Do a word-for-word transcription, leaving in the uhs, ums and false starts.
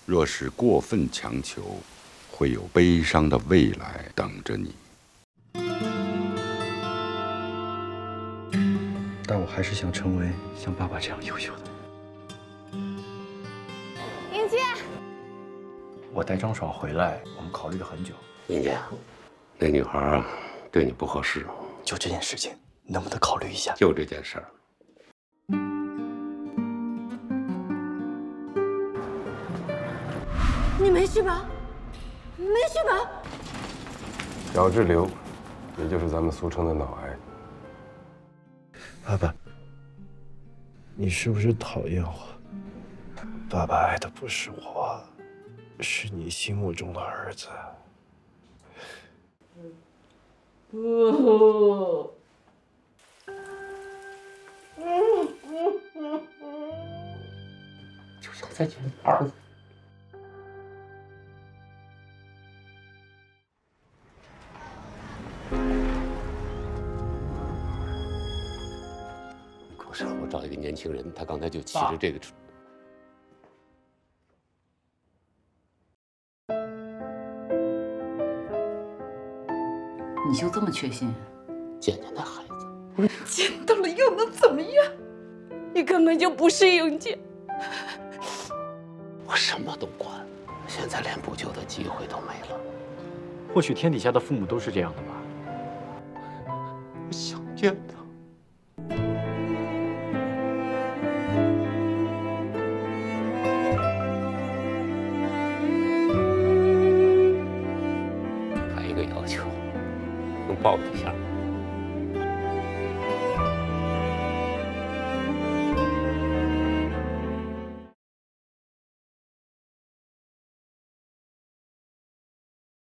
若是过分强求，会有悲伤的未来等着你。 但我还是想成为像爸爸这样优秀的。 英杰， 我带张爽回来，我们考虑了很久。 英杰，那女孩啊，对你不合适。 就这件事情，能不能考虑一下？ 就这件事儿。 你没事吧？没事吧？ 角质瘤，也就是咱们俗称的脑癌。 爸爸，你是不是讨厌我？爸爸爱的不是我，是你心目中的儿子。 不。 就想再见你儿子。 不是，我找一个年轻人，他刚才就骑着这个车。 你就这么确信？ 见见那孩子， 见到了又能怎么样？你根本就不是英杰。 我什么都管，现在连补救的机会都没了。 或许天底下的父母都是这样的吧。 我想见他。 还有一个要求，能抱一下。